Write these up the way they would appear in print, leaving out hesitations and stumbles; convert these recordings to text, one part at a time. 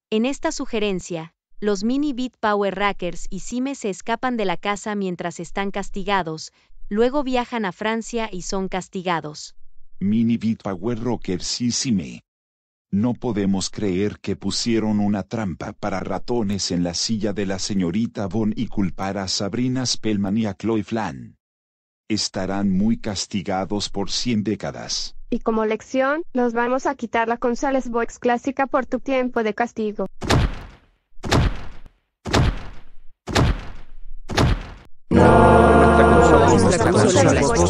En esta sugerencia, los Mini Beat Power Rockers y Sime se escapan de la casa mientras están castigados, luego viajan a Francia y son castigados. Mini Beat Power Rockers y Sime. No podemos creer que pusieron una trampa para ratones en la silla de la señorita Von y culpar a Sabrina Spellman y a Chloe Flan. Estarán muy castigados por 100 décadas. Y como lección, nos vamos a quitar la consola Xbox clásica por tu tiempo de castigo. Nuestra consola Xbox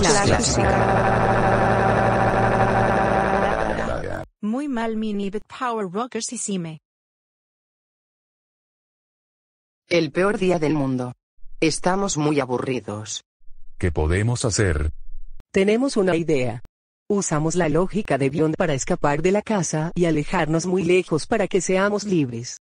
clásica. Muy mal Mini Beat Power Rockers y Sime. El peor día del mundo. Estamos muy aburridos. ¿Qué podemos hacer? Tenemos una idea. Usamos la lógica de Beyond para escapar de la casa y alejarnos muy lejos para que seamos libres.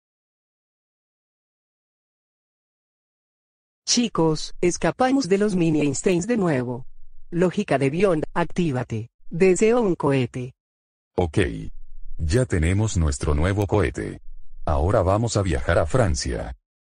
Chicos, escapamos de los Mini Einsteins de nuevo. Lógica de Beyond, actívate. Deseo un cohete. Ok. Ya tenemos nuestro nuevo cohete. Ahora vamos a viajar a Francia.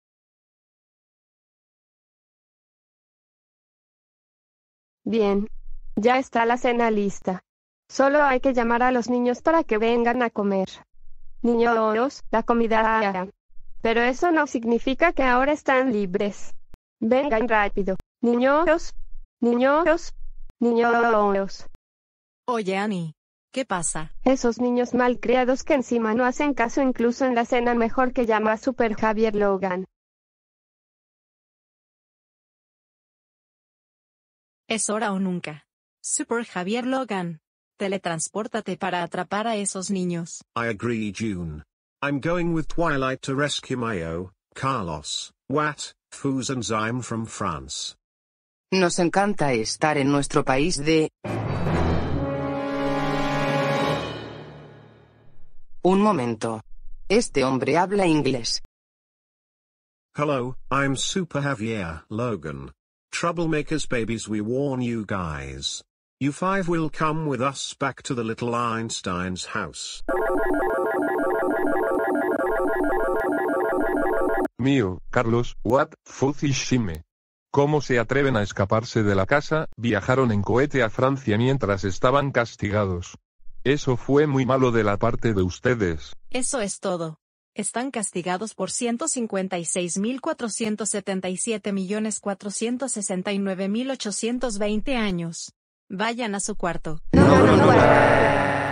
Bien. Ya está la cena lista. Solo hay que llamar a los niños para que vengan a comer. Niños, la comida. Pero eso no significa que ahora están libres. Vengan rápido. Niños. Niños. Niños. Oye Annie, ¿qué pasa? Esos niños malcriados que encima no hacen caso incluso en la cena, mejor que llama a Super Javier Logan. Es hora o nunca. Super Javier Logan. Teletranspórtate para atrapar a esos niños. I agree, June. I'm going with Twilight to rescue Mayo, Carlos, Watt, Fouz and Zyme from France. Nos encanta estar en nuestro país de... Un momento. Este hombre habla inglés. Hello, I'm Super Javier Logan. Troublemakers babies, we warn you guys. You 5 will come with us back to the little Einstein's house. Mío, Carlos, Watt, Fouz y Sime. ¿Cómo se atreven a escaparse de la casa? Viajaron en cohete a Francia mientras estaban castigados. Eso fue muy malo de la parte de ustedes. Eso es todo. Están castigados por 156.477.469.820 años. Vayan a su cuarto. No.